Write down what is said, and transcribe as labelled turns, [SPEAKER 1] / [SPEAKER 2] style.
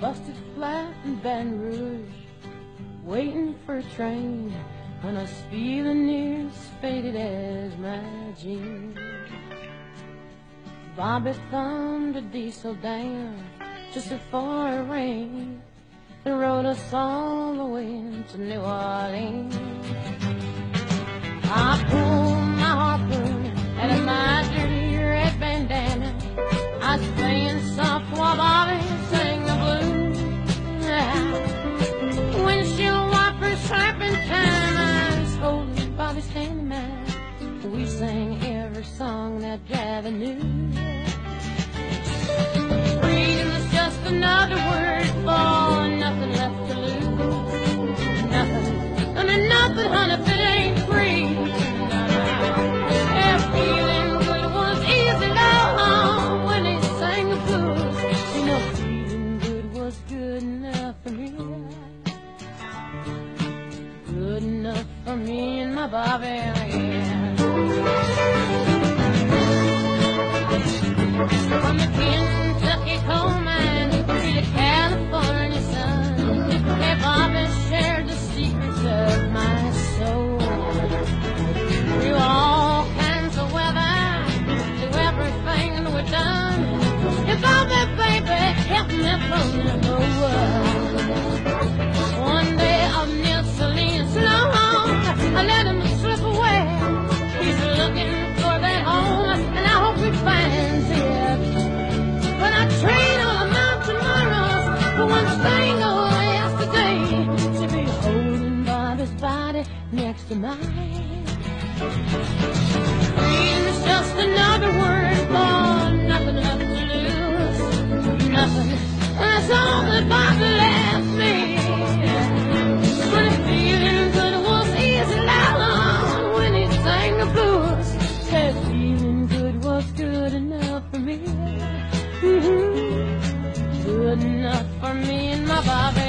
[SPEAKER 1] busted flat in Baton Rouge, waiting for a train, and I was feeling near as faded as my jeans. Bobby thumbed a diesel down just before it rained and rode us all the way to New Orleans. I pulled my harpoon out of my dirty red bandana. I was playing soft while Bobby sang the blues. Windshield wipers slapping time, I was holding Bobby's hand in mine. We sang every song that Javi knew. Freedom is just another word for nothing left to lose. Nothing, I mean nothing, honey, if it ain't free. Yeah, feeling good was easy, long when they sang the blues. You know, feeling good was good enough for me. Good enough for me and my Bobby, yeah. From the Kentucky coal mine to the California sun, hey, Bobby shared the secrets of my soul. Through all kinds of weather, through everything we've done, hey, Bobby, baby, kept me from the whole world. One day of Neil Selena's long, I let him slip away. He's looking for that home, and I hope he finds it. But I trade all of my tomorrows for one thing of yesterday, to be holding Bobby's body next to mine. Freedom is just another word for nothing left to lose. Nothing, that's all that Bobby left me. But the feeling good was easy long when he sang the blues. Said feeling good was good enough for me. Good enough for me and my Bobby.